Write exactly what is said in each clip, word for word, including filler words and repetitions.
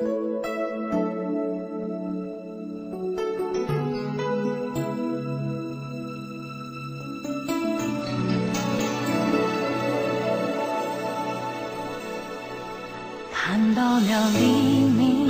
看到了黎明，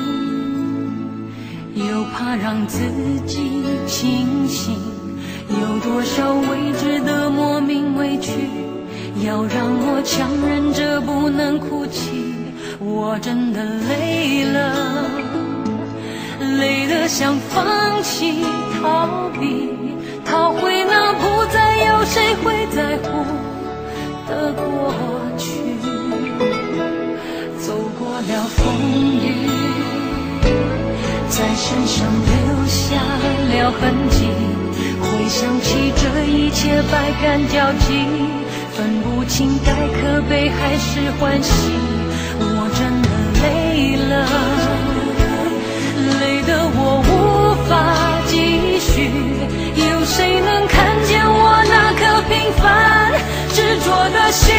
又怕让自己清醒，有多少未知的莫名委屈，要让我强忍着不能哭泣。我真的累了，累得想放弃逃避，逃回那不再有谁会在乎的过去。走过了风雨，在身上留下了痕迹，回想起这一切百感交集，分不清该可悲还是欢喜。我真的累了，累得我无法继续，有谁能看见我那颗平凡执着的心？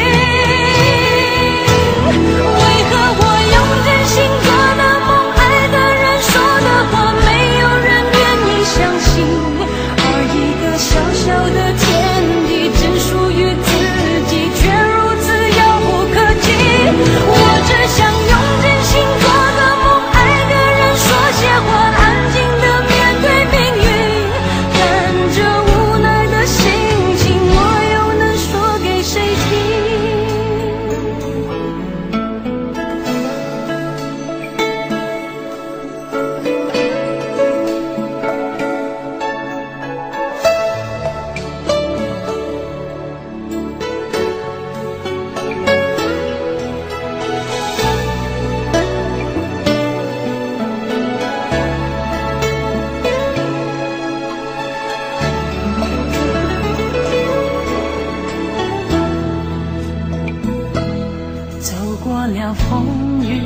为何我用真心做的梦，爱的人说的话，没有人愿意相信？而一个小小的天地，只属于自己，却如此遥不可及。我只想用真心做的梦，爱的人说些话，安静地面对命运。但这无奈的心情，我又能说给谁听？风雨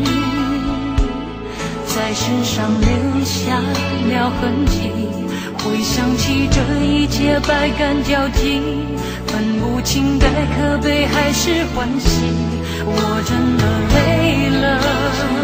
在身上留下了痕迹，回想起这一切百感交集，分不清该可悲还是欢喜。我真的累了，